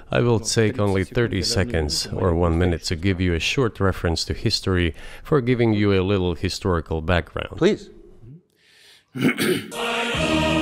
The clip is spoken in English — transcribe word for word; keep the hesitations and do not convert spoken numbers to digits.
I will take only thirty seconds or one minute to give you a short reference to history for giving you a little historical background. Please.